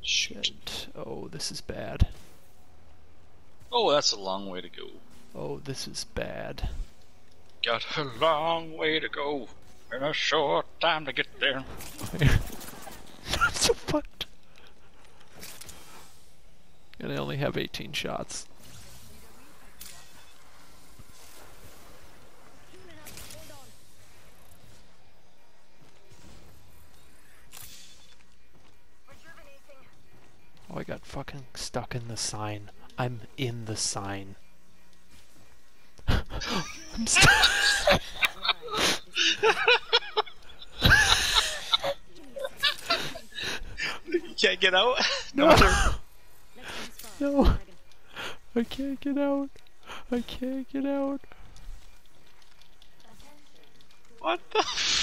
Shit. Oh, this is bad. Oh, that's a long way to go. Oh, this is bad. Got a long way to go and a short time to get there. I'm so fucked. And I only have 18 shots. Oh, I got fucking stuck in the sign. I'm in the sign. I'm stuck. You can't get out? No. No. I can't get out. I can't get out. What the